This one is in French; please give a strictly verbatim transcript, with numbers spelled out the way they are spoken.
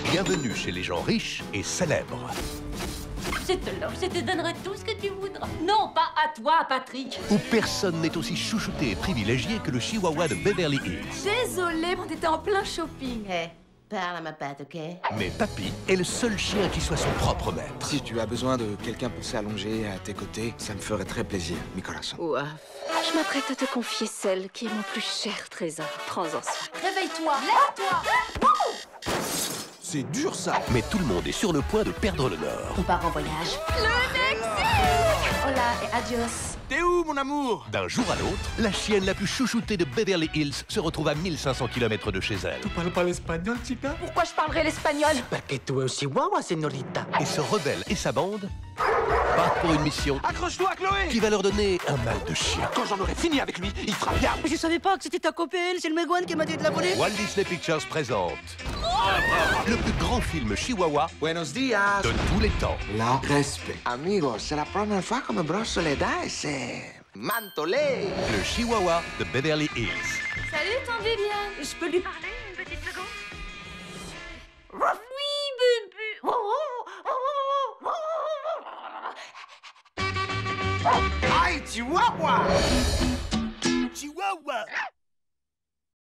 Bienvenue chez les gens riches et célèbres. Je te l'offre, je te donnerai tout ce que tu voudras. Non, pas à toi, Patrick. Où personne n'est aussi chouchouté et privilégié que le chihuahua de Beverly Hills. Désolée, on était en plein shopping. Hé, hey, parle à ma patte, ok? Mais Papy est le seul chien qui soit son propre maître. Si tu as besoin de quelqu'un pour s'allonger à tes côtés, ça me ferait très plaisir, Nicolas. Ouah. Je m'apprête à te confier celle qui est mon plus cher trésor. Prends-en soin. Réveille-toi, lève-toi. C'est dur, ça. Mais tout le monde est sur le point de perdre le nord. On part en voyage. Le Mexique. Hola et adios. T'es où, mon amour? D'un jour à l'autre, la chienne la plus chouchoutée de Beverly Hills se retrouve à mille cinq cents kilomètres de chez elle. Tu parles pas l'espagnol, chica? Pourquoi je parlerai l'espagnol? Parce que tu es aussi guagua, señorita. Et se rebelle et sa bande partent pour une mission Accroche-toi, Chloé! qui va leur donner un mal de chien. Quand j'en aurai fini avec lui, il fera bien. Je savais pas que c'était ta copine, c'est le Megwan qui m'a dit de la voler. Walt Disney Pictures présente le plus grand film chihuahua Buenos dias. de tous les temps. La respect. Amigos, c'est la première fois que me brosse les dents et c'est... Mantolé. Le chihuahua de Beverly Hills. Salut, ton Viviane. Je peux lui parler une petite seconde? Aïe, chihuahua! Chihuahua!